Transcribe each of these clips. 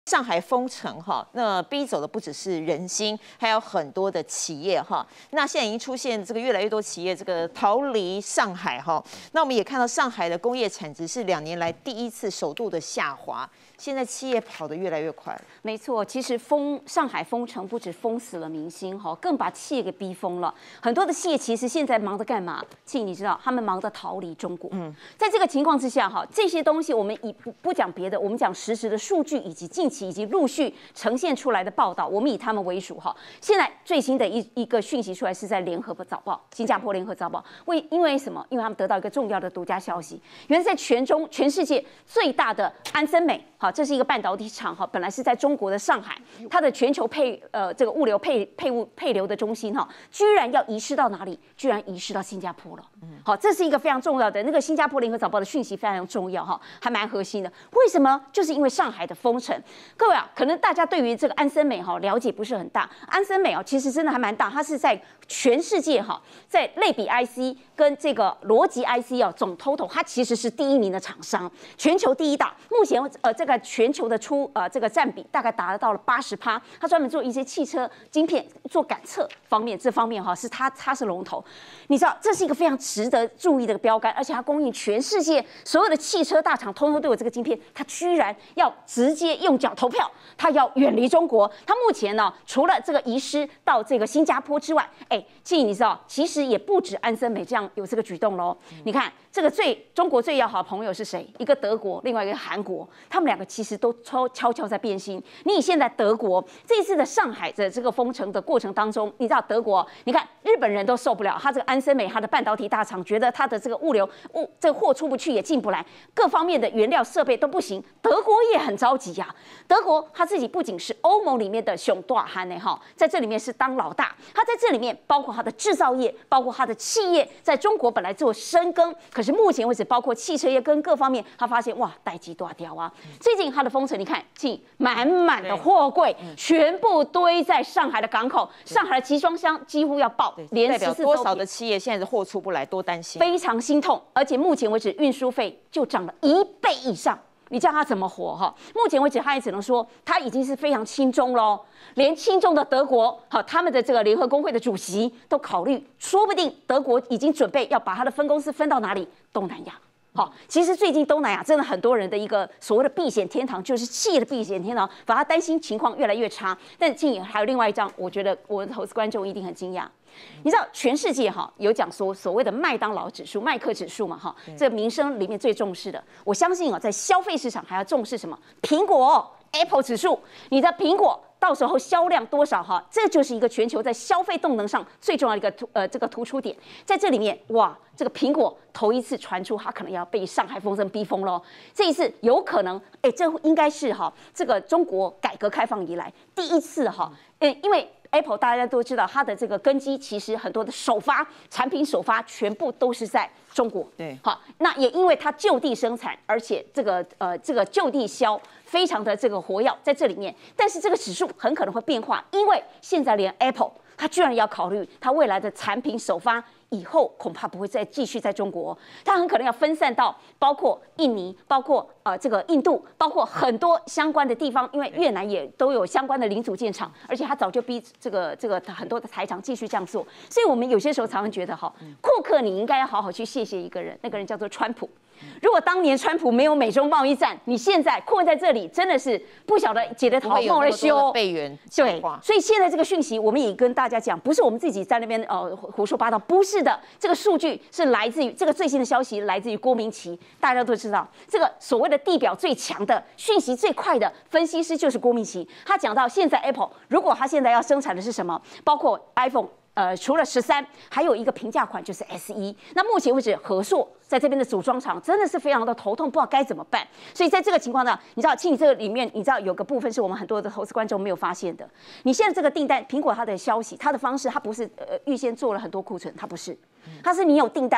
上海封城哈，那逼走的不只是人心，还有很多的企业哈。那现在已经出现这个越来越多企业这个逃离上海哈。那我们也看到上海的工业产值是2年来第一次首度的下滑。现在企业跑得越来越快。 没错，其实上海封城不止封死了民心哈，更把企业给逼疯了。很多的企业其实现在忙着干嘛？庆，你知道，他们忙着逃离中国。在这个情况之下哈，这些东西我们不讲别的，我们讲实时的数据以及近期以及陆续呈现出来的报道，我们以他们为主哈。现在最新的一个讯息出来是在联合早报，新加坡联合早报，因为什么？因为他们得到一个重要的独家消息，原来在全世界最大的安森美。好，这是一个半导体厂哈，本来是在中国的上海，它的全球这个物流配流的中心哈，居然要移师到哪里？居然移师到新加坡了。好，这是一个非常重要的那个新加坡联合早报的讯息非常重要哈，还蛮核心的。为什么？就是因为上海的封城。各位啊，可能大家对于这个安森美哈了解不是很大，安森美啊其实真的还蛮大，它是在全世界哈，在类比 IC 跟这个逻辑 IC 啊总 total， 它其实是第1名的厂商，全球第1大。目前这个全球的这个占比大概达到了80%，它专门做一些汽车晶片做感测方面，这方面哈是它是龙头。你知道这是一个非常值得注意的标杆，而且它供应全世界所有的汽车大厂，通通都有这个晶片，它居然要直接用脚投票，它要远离中国。它目前呢，除了这个移师到这个新加坡之外，你知道其实也不止安森美这样有这个举动喽。你看这个中国最要好的朋友是谁？一个德国，另外一个韩国，他们2个其实都悄悄在变心。你以现在德国这一次的上海的这个封城的过程当中，你知道德国，你看日本人都受不了，他这个安森美，他的半导体大厂觉得他的这个这个货出不去也进不来，各方面的原料设备都不行，德国也很着急呀。德国他自己不仅是欧盟里面的熊大汉呢哈，在这里面是当老大，他在这里面包括他的制造业，包括他的企业，在中国本来做深耕，可是目前为止，包括汽车业跟各方面，他发现哇，代际大掉啊。最近他的封城，你看，满满的货柜全部堆在上海的港口，上海的集装箱几乎要爆，连14周。 多少的企业现在是货出不来，多担心， 非常心痛。而且目前为止，运输费就涨了1倍以上。你叫他怎么活哈？目前为止，他也只能说他已经是非常亲中喽。连亲中的德国，他们的这个联合工会的主席都考虑，说不定德国已经准备要把他的分公司分到哪里？东南亚。好，其实最近东南亚真的很多人的一个所谓的避险天堂，就是企业的避险天堂，把他担心情况越来越差。但还有另外一张，我觉得我的投资观众一定很惊讶。你知道全世界有讲说所谓的麦当劳指数、麦克指数嘛这民生里面最重视的，我相信在消费市场还要重视什么？苹果 Apple 指数，你的苹果到时候销量多少这就是一个全球在消费动能上最重要的一个这个突出点。在这里面哇，这个苹果头一次传出它可能要被上海封城逼疯咯。这一次有可能这应该是这个中国改革开放以来第一次因为Apple 大家都知道，它的这个根基其实很多的产品首发全部都是在中国。 对， 好，那也因为它就地生产，而且这个就地销非常的这个活跃在这里面。但是这个指数很可能会变化，因为现在连 Apple 它居然要考虑它未来的产品首发。以后恐怕不会再继续在中国，它很可能要分散到包括印尼、包括这个印度、包括很多相关的地方，因为越南也都有相关的零组件厂，而且它早就逼这个很多的台厂继续这样做，所以我们有些时候常常觉得库克你应该要好好去谢谢一个人，那个人叫做川普。如果当年川普没有美中贸易战，你现在困在这里，真的是不晓得解得逃梦而修。 对， 所以现在这个讯息，我们也跟大家讲，不是我们自己在那边胡说八道，不是的，这个数据是来自于这个最新的消息，来自于郭明錤。大家都知道，这个所谓的地表最强的、讯息最快的分析师就是郭明錤。他讲到现在 Apple 如果他现在要生产的是什么，包括 iPhone。除了13，还有一个平价款就是 SE。那目前为止，和硕在这边的组装厂真的是非常的头痛，不知道该怎么办。所以在这个情况呢，你知道，其实这个里面，你知道有个部分是我们很多的投资观众没有发现的。你现在这个订单，苹果它的消息，它的方式，它不是预先做了很多库存，它不是，它是你有订单。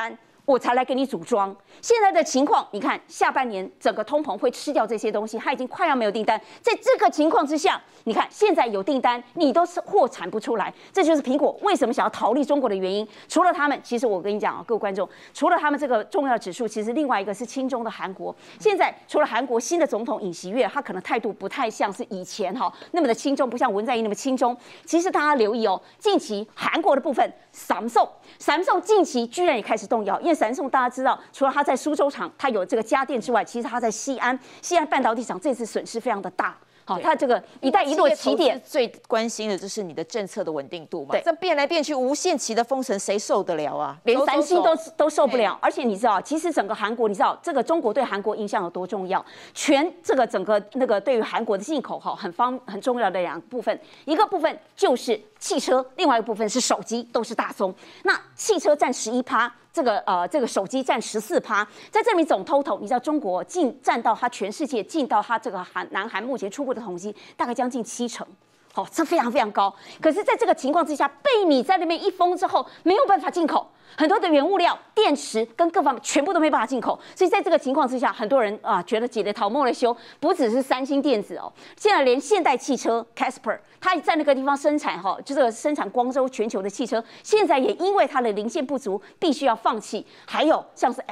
我才来给你组装。现在的情况，你看下半年整个通膨会吃掉这些东西，它已经快要没有订单。在这个情况之下，你看现在有订单，你都是货产不出来，这就是苹果为什么想要逃离中国的原因。除了他们，其实我跟你讲啊，各位观众，除了他们这个重要指数，其实另外一个是亲中的韩国。现在除了韩国新的总统尹锡悦，他可能态度不太像是以前那么的亲中，不像文在寅那么亲中。其实大家留意哦，近期韩国的部分，Samsung近期居然也开始动摇，因为Samsung大家知道，除了它在苏州厂它有这个家电之外，其实它在西安半导体厂这次损失非常的大。好，它这个“一带一路”的起点， 最关心的就是你的政策的稳定度嘛。 对， 这变来变去，无限期的封城，谁受得了啊？ 连三星都受不了。而且你知道，其实整个韩国，你知道这个中国对韩国影响有多重要？这个整个那个对于韩国的进口很重要的两个部分，一个部分就是汽车，另外一个部分是手机，都是大宗。那汽车占11%。这个手机占14%，在这里总 total， 你知道中国占到它全世界进到它这个南韩目前初步的统计，大概将近70%。好，这非常非常高。可是，在这个情况之下，被你在那边一封之后，没有办法进口。很多的原物料、电池跟各方面全部都没办法进口，所以在这个情况之下，很多人觉得解得逃莫了修，不只是三星电子哦，现在连现代汽车 Casper， 它在那个地方生产就这个生产光州全球的汽车，现在也因为它的零件不足，必须要放弃。还有像是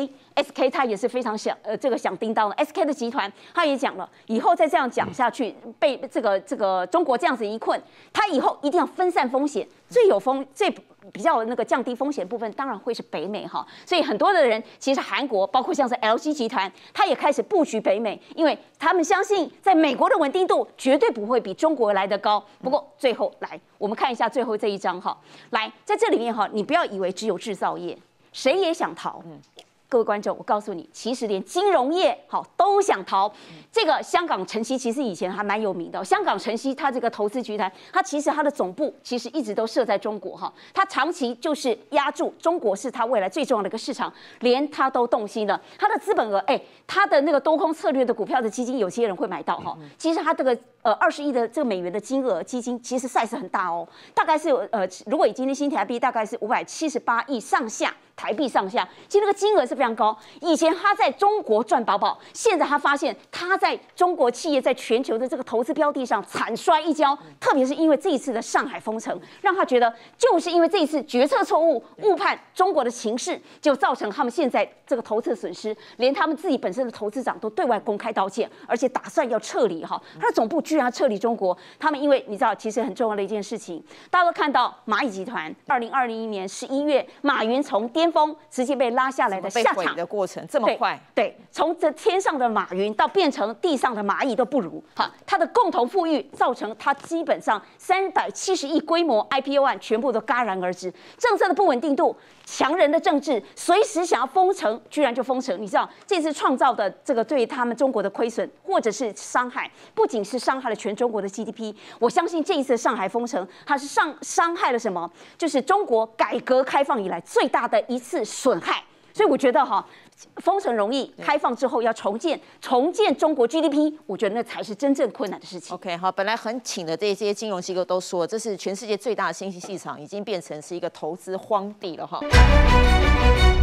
SK 它也是非常响叮当的 SK 的集团，它也讲了，以后再这样讲下去，被这个中国这样子一困，它以后一定要分散风险，最比较那个降低风险部分，当然会是北美所以很多的人其实韩国，包括像是 LG 集团，它也开始布局北美，因为他们相信在美国的稳定度绝对不会比中国来得高。不过最后来，我们看一下最后这一张来在这里面你不要以为只有制造业，谁也想逃。各位观众，我告诉你，其实连金融业都想逃。这个香港晨曦其实以前还蛮有名的。香港晨曦它这个投资集团，它其实它的总部其实一直都设在中国它长期就是压住中国是它未来最重要的一个市场，连它都动心了。它的资本额，它的那个多空策略的股票的基金，有些人会买到其实它这个20亿的这个美元的金额基金，其实 size 很大哦，大概是如果以今天新台币大概是578亿上下。台币上下，其实那个金额是非常高。以前他在中国赚饱饱，现在他发现他在中国企业在全球的这个投资标的上惨摔一跤，特别是因为这一次的上海封城，让他觉得就是因为这一次决策错误、误判中国的情势，就造成他们现在这个投资损失，连他们自己本身的投资长都对外公开道歉，而且打算要撤离他的总部居然要撤离中国。他们因为你知道，其实很重要的一件事情，大家都看到蚂蚁集团2021年11月，马云从巅峰直接被拉下来的下场的过程这么快， 对，从这天上的马云到变成地上的蚂蚁都不如。他的共同富裕造成他基本上370亿规模 IPO 案全部都戛然而止。政策的不稳定度，强人的政治，随时想要封城，居然就封城。你知道这次创造的这个对他们中国的亏损或者是伤害，不仅是伤害了全中国的 GDP， 我相信这一次上海封城，它是伤害了什么？就是中国改革开放以来最大的一次损害。所以我觉得封城容易，开放之后要重建中国 GDP， 我觉得那才是真正困难的事情。 OK， 好，本来很请的这些金融机构都说，这是全世界最大的新兴市场，已经变成是一个投资荒地了